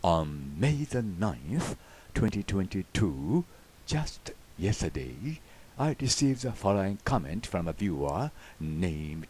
On May the 9th, 2022, just yesterday, I received the following comment from a viewer named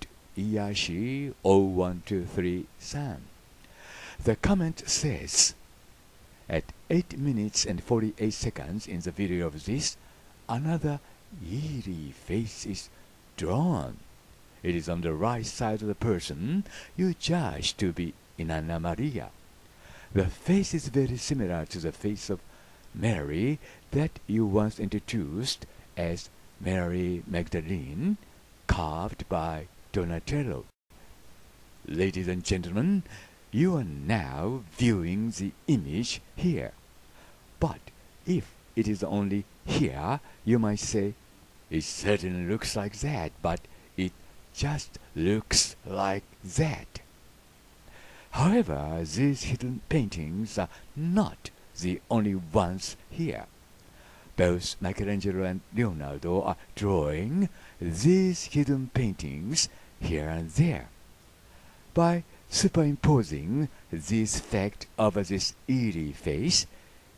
Iyashi0123-san. The comment says, at 8 minutes and 48 seconds in the video of this, another eerie face is drawn. It is on the right side of the person you judge to be Inanna Maria. The face is very similar to the face of Mary that you once introduced as Mary Magdalene, carved by Donatello. Ladies and gentlemen, you are now viewing the image here. But if it is only here, you might say, it certainly looks like that, but it just looks like that. However, these hidden paintings are not the only ones here. Both Michelangelo and Leonardo are drawing these hidden paintings here and there. By superimposing this fact over this eerie face,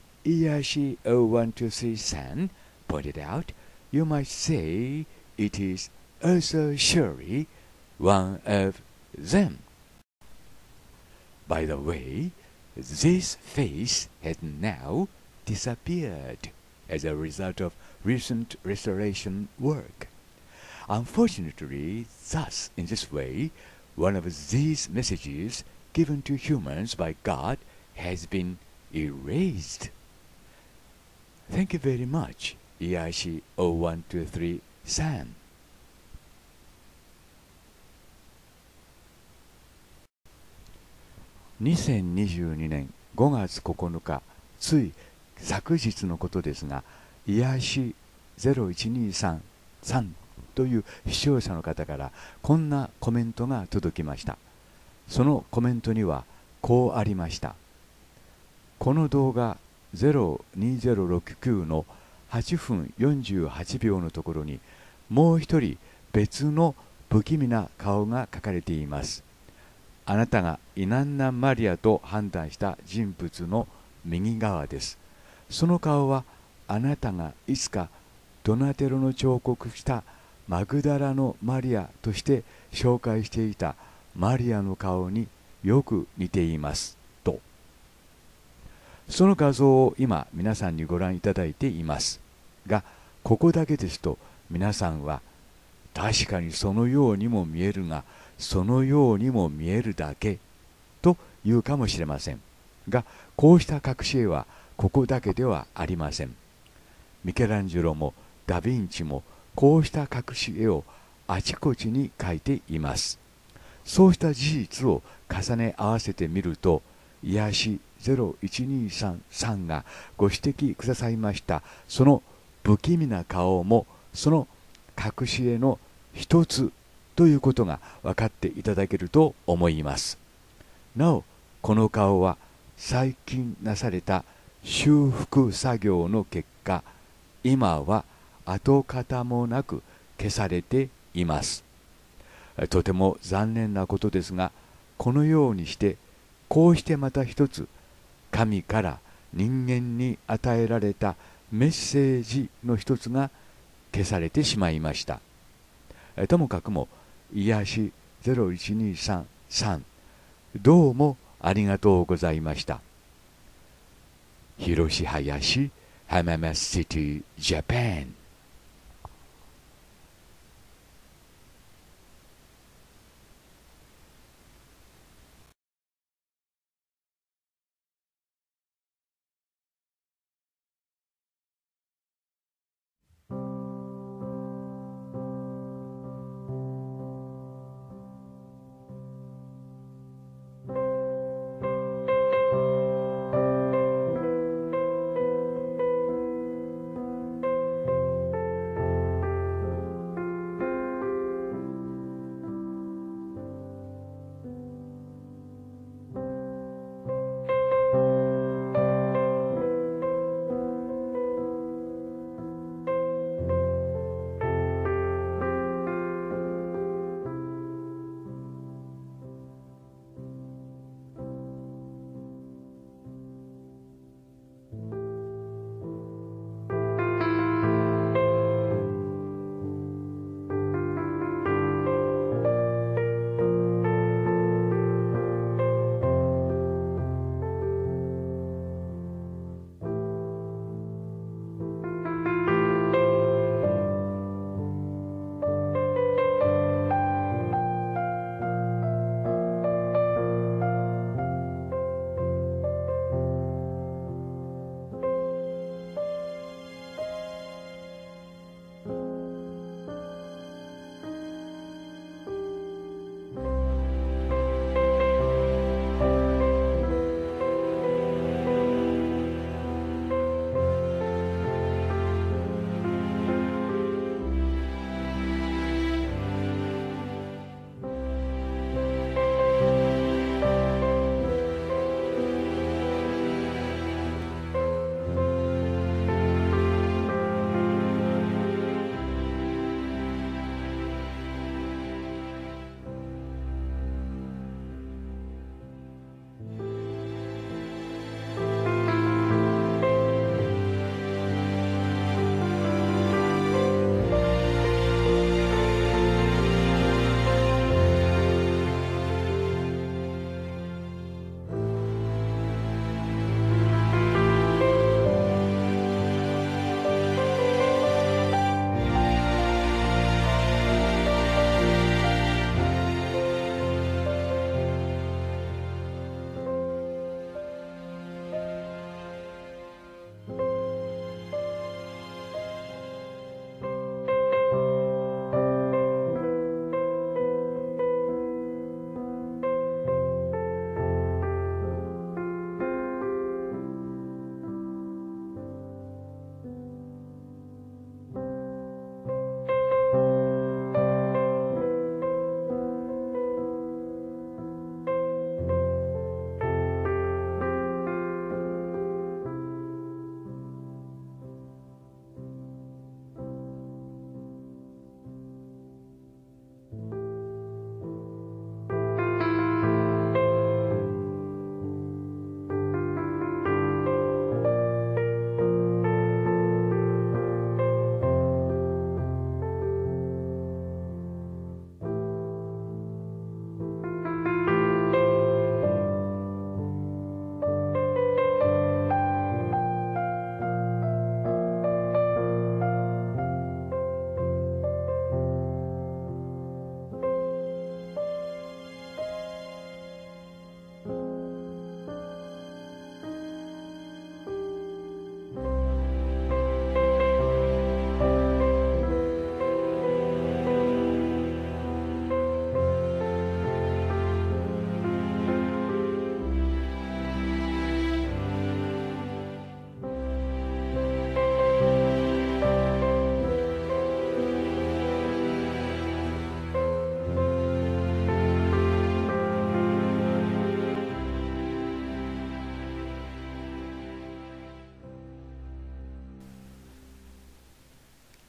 Iyashi0123-san pointed out, you might say it is also surely one of them. By the way, this face has now disappeared as a result of recent restoration work. Unfortunately, thus, in this way, one of these messages given to humans by God has been erased. Thank you very much, Iyashi0123-san. 2022年5月9日、つい昨日のことですが、イヤシ0123さんという視聴者の方からこんなコメントが届きました。そのコメントにはこうありました。この動画02069の8分48秒のところにもう一人別の不気味な顔が描かれています。あなたがイナンナ・マリアと判断した人物の右側です。その顔はあなたがいつかドナテロの彫刻したマグダラのマリアとして紹介していたマリアの顔によく似ていますと。その画像を今皆さんにご覧いただいていますが、ここだけですと皆さんは確かにそのようにも見えるが、そのようにも見えるだけと言うかもしれませんが、こうした隠し絵はここだけではありません。ミケランジェロもダ・ヴィンチもこうした隠し絵をあちこちに描いています。そうした事実を重ね合わせてみると、イヤシ0123がご指摘くださいましたその不気味な顔もその隠し絵の一つということが分かっていただけると思います。なお、この顔は最近なされた修復作業の結果、今は跡形もなく消されています。とても残念なことですが、このようにしてこうしてまた一つ神から人間に与えられたメッセージの一つが消されてしまいました。ともかくもイヤシ0123どうもありがとうございました。広志林浜松シティジャパン。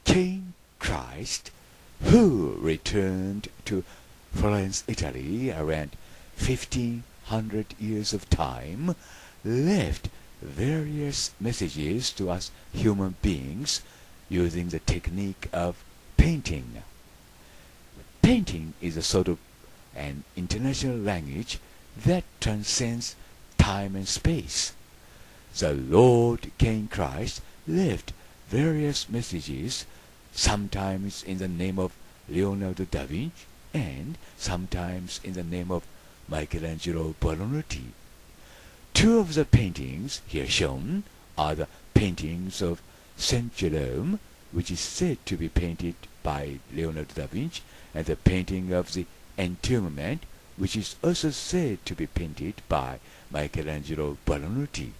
King Christ, who returned to Florence, Italy around 1500 years of time, left various messages to us human beings using the technique of painting. Painting is a sort of an international language that transcends time and space. The Lord King Christ left various messages, sometimes in the name of Leonardo da Vinci and sometimes in the name of Michelangelo Buonarroti. Two of the paintings here shown are the paintings of Saint Jerome, which is said to be painted by Leonardo da Vinci, and the painting of the Entombment, which is also said to be painted by Michelangelo Buonarroti.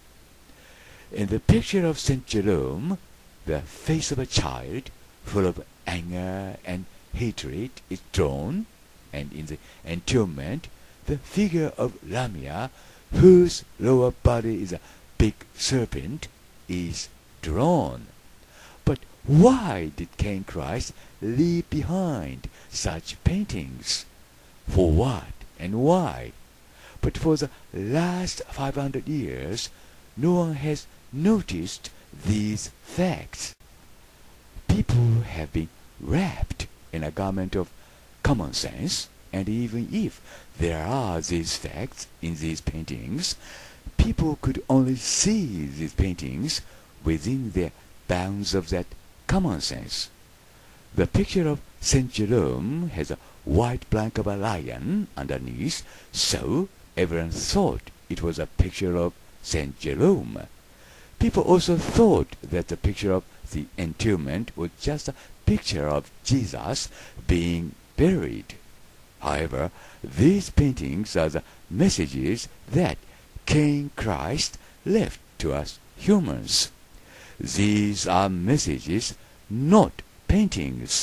In the picture of Saint Jerome, the face of a child full of anger and hatred is drawn, and in the Entombment, the figure of Lamia, whose lower body is a big serpent, is drawn. But why did King Christ leave behind such paintings? For what and why? But for the last 500 years, no one has noticed these facts. People have been wrapped in a garment of common sense, and even if there are these facts in these paintings, people could only see these paintings within the bounds of that common sense. The picture of Saint Jerome has a white blank of a lion underneath, so everyone thought it was a picture of Saint Jerome. People also thought that the picture of the Entombment was just a picture of Jesus being buried. However, these paintings are the messages that King Christ left to us humans. These are messages, not paintings.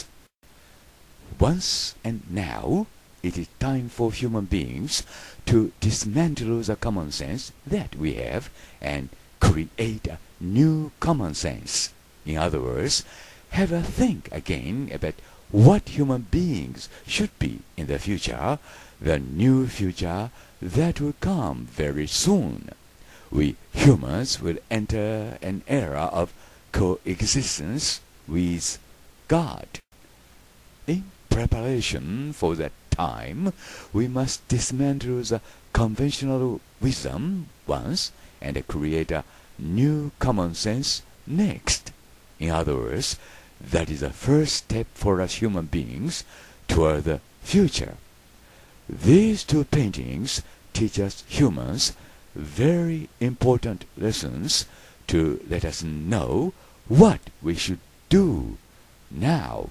Once and now, it is time for human beings to dismantle the common sense that we have and create a new common sense. In other words, have a think again about what human beings should be in the future, the new future that will come very soon. We humans will enter an era of coexistence with God. In preparation for that time, we must dismantle the conventional wisdom once and create a new common sense next. In other words, that is the first step for us human beings toward the future. These two paintings teach us humans very important lessons to let us know what we should do now.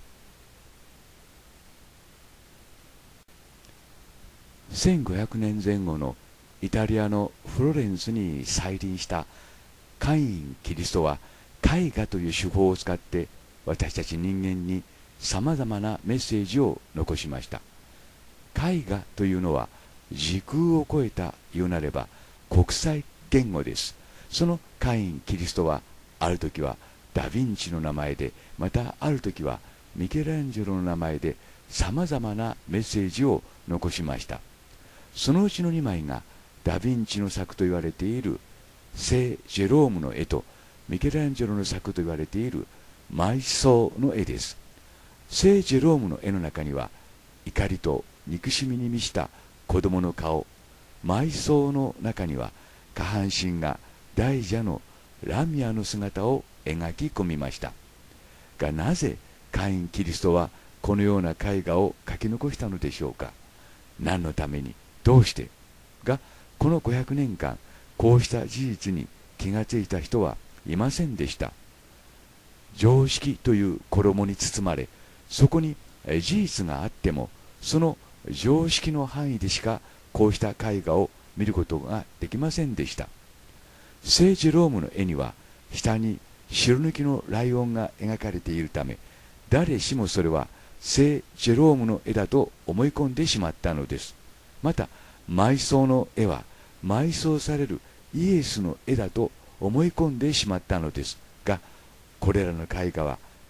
1500年前後のイタリアのフロレンスに再臨したカイン・キリストは絵画という手法を使って私たち人間にさまざまなメッセージを残しました。絵画というのは時空を超えた言うなれば国際言語です。そのカイン・キリストはある時はダ・ヴィンチの名前で、またある時はミケランジェロの名前でさまざまなメッセージを残しました。そのうちの2枚がダ・ヴィンチの作と言われている聖ジェロームの絵とミケランジェロの作と言われている埋葬の絵です。聖ジェロームの絵の中には怒りと憎しみに満ちた子供の顔、埋葬の中には下半身が大蛇のラミアの姿を描き込みました。がなぜカイン・キリストはこのような絵画を描き残したのでしょうか。何のために、どうしてが、この500年間こうした事実に気がついた人はいませんでした。常識という衣に包まれ、そこに事実があってもその常識の範囲でしかこうした絵画を見ることができませんでした。聖ジェロームの絵には下に白抜きのライオンが描かれているため、誰しもそれは聖ジェロームの絵だと思い込んでしまったのです。また埋葬の絵は埋葬されるイエスの絵だと思い込んでしまったのですが、これらの絵画は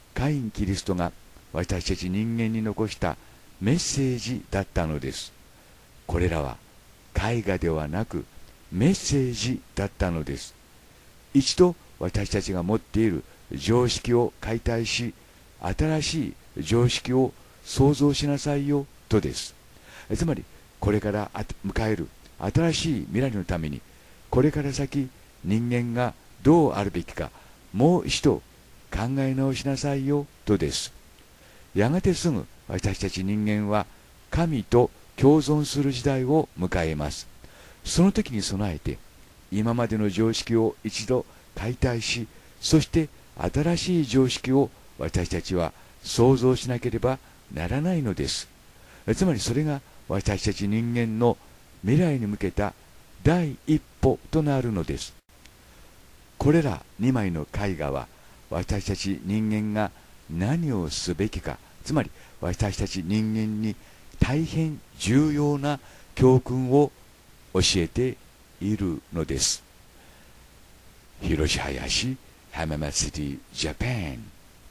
カイン・キリストが私たち人間に残したメッセージだったのです。これらは絵画ではなくメッセージだったのです。一度私たちが持っている常識を解体し、新しい常識を創造しなさいよとです。つまりこれから迎える新しい未来のために、これから先人間がどうあるべきか、もう一度考え直しなさいよとです。やがてすぐ私たち人間は神と共存する時代を迎えます。その時に備えて今までの常識を一度解体し、そして新しい常識を私たちは創造しなければならないのです。つまりそれが私たち人間の未来に向けた第一歩となるのです。これら2枚の絵画は私たち人間が何をすべきか、つまり私たち人間に大変重要な教訓を教えているのです。広志林浜祭りジャパン。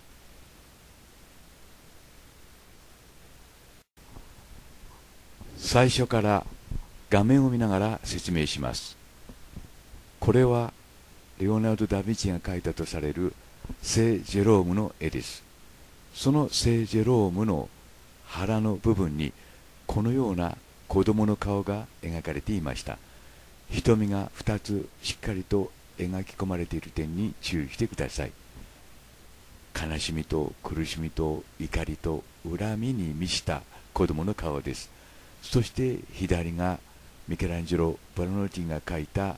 最初から画面を見ながら説明します。これはレオナルド・ダ・ヴィンチが描いたとされる聖ジェロームの絵です。その聖ジェロームの腹の部分にこのような子供の顔が描かれていました。瞳が2つしっかりと描き込まれている点に注意してください。悲しみと苦しみと怒りと恨みに満ちた子供の顔です。そして左がミケランジェロ・ブラノーティが描いた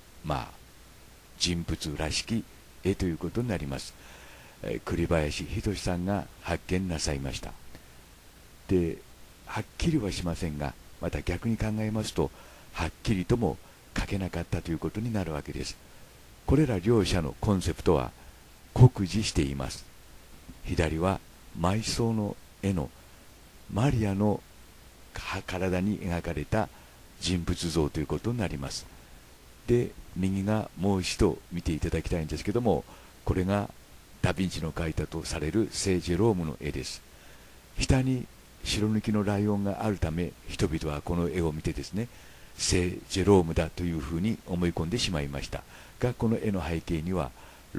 人物らしき絵ということになります。栗林仁さんが発見なさいました。で、はっきりはしませんが、また逆に考えますとはっきりとも描けなかったということになるわけです。これら両者のコンセプトは酷似しています。左は埋葬の絵のマリアの体に描かれた人物像ということになります。で、右がもう一度見ていただきたいんですけども、これがダ・ヴィンチの描いたとされる聖ジェロームの絵です。下に白抜きのライオンがあるため、人々はこの絵を見てですね、聖ジェロームだというふうに思い込んでしまいましたが、この絵の背景には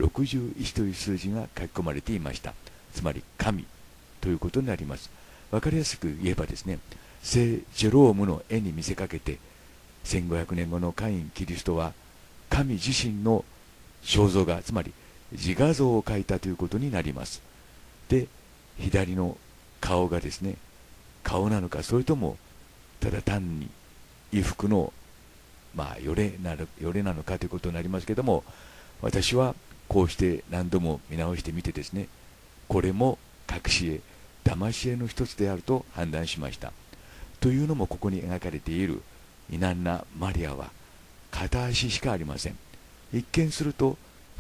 61という数字が書き込まれていました。つまり神ということになります。わかりやすく言えばですね、聖ジェロームの絵に見せかけて1500年後のカイン・キリストは神自身の肖像画、つまり自画像を描いたということになります。で、左の顔がですね、顔なのか、それともただ単に衣服のよれなのかということになりますけども、私はこうして何度も見直してみてですね、これも隠し絵、騙し絵の一つであると判断しました。というのも、ここに描かれているイナンナ・マリアは片足しかありません。一見すると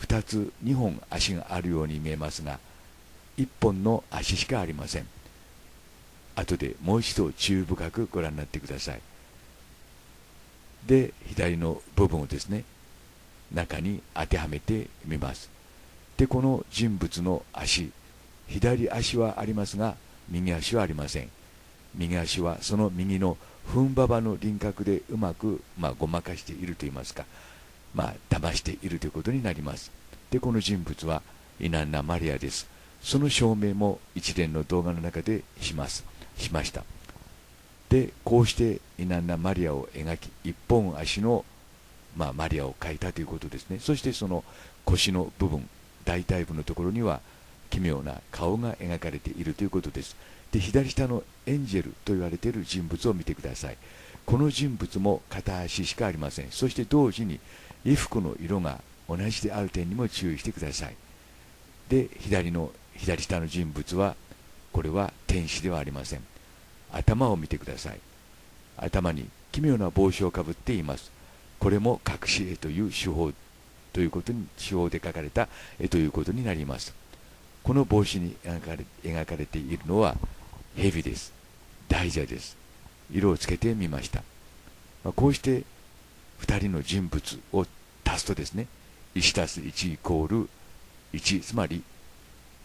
2本足があるように見えますが、1本の足しかありません。後でもう一度注意深くご覧になってください。で、左の部分をですね、中に当てはめてみます。で、この人物の足、左足はありますが右足はありません。右足はその右の踏ん馬場の輪郭でうまくごまかしているといいますか、騙しているということになります。で、この人物はイナンナ・マリアです。その証明も一連の動画の中でしました。で、こうしてイナンナ・マリアを描き、一本足の、マリアを描いたということですね。そしてその腰の部分、大腿部のところには奇妙な顔が描かれているということです。で、左下のエンジェルと言われている人物を見てください。この人物も片足しかありません。そして同時に衣服の色が同じである点にも注意してください。で、左下の人物は、これは天使ではありません。頭を見てください。頭に奇妙な帽子をかぶっています。これも隠し絵という手法で描かれた絵ということになります。この帽子に描かれているのは蛇です。大蛇です。色をつけてみました。こうして2人の人物を足すとですね、1+1=1、つまり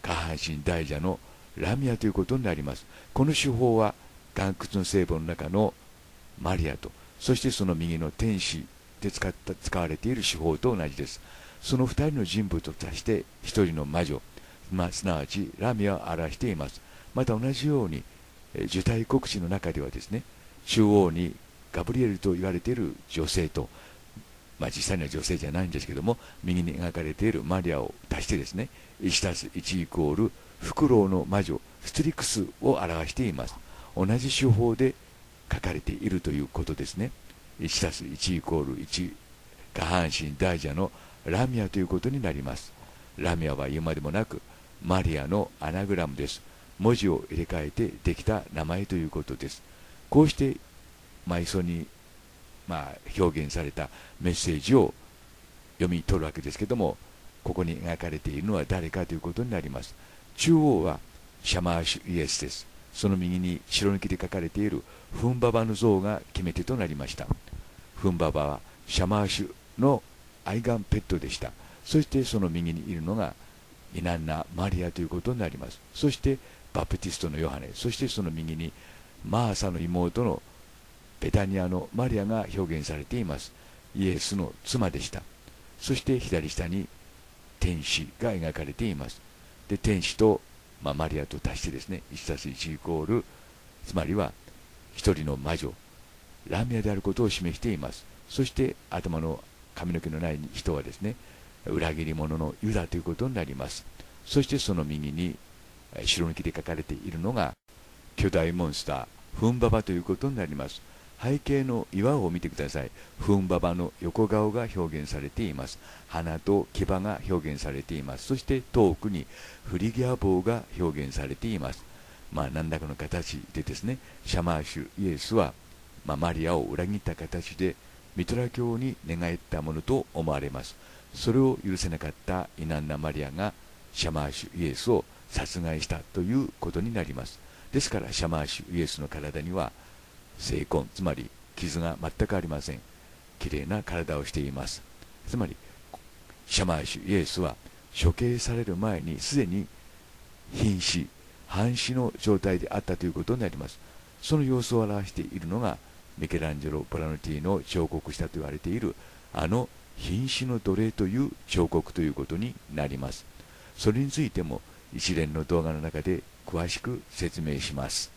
下半身大蛇のラミアということになります。この手法は岩窟の聖母の中のマリアと、そしてその右の天使で使われている手法と同じです。その2人の人物として1人の魔女、すなわちラミアを表しています。また同じように受胎告知の中ではですね、中央にガブリエルと言われている女性と、実際には女性じゃないんですけども、右に描かれているマリアを足してですね、1+1イコールフクロウの魔女ストリクスを表しています。同じ手法で書かれているということですね。1+1イコール1、下半身大蛇のラミアということになります。ラミアは言うまでもなくマリアのアナグラムです。文字を入れ替えてできた名前ということです。こうして埋葬に表現されたメッセージを読み取るわけですけども、ここに描かれているのは誰かということになります。中央はシャマーシュイエスです。その右に白抜きで書かれているフンババの像が決め手となりました。フンババはシャマーシュの愛玩ペットでした。そしてその右にいるのがイナンナ・マリアということになります。そしてバプティストのヨハネ、そしてその右にマーサの妹のベタニアのマリアが表現されています。イエスの妻でした。そして左下に天使が描かれています。で、天使と、マリアと足してですね、1+1イコール、つまりは一人の魔女、ラミアであることを示しています。そして頭の髪の毛のない人はですね、裏切り者のユダということになります。そしてその右に白抜きで書かれているのが巨大モンスター、フンババということになります。背景の岩を見てください。フンババの横顔が表現されています。鼻と牙が表現されています。そして遠くにフリギア棒が表現されています。何らかの形でですね、シャマーシュイエスは、マリアを裏切った形でミトラ教に寝返ったものと思われます。それを許せなかったイナンナ・マリアがシャマーシュイエスを殺害したということになります。ですからシャマーシュイエスの体には精痕、つまり傷が全くありません。きれいな体をしています。つまりシャマーシュイエスは処刑される前にすでに瀕死、半死の状態であったということになります。その様子を表しているのがミケランジェロ・ブラノティの彫刻したと言われている瀕死の奴隷という彫刻ということになります。それについても一連の動画の中で詳しく説明します。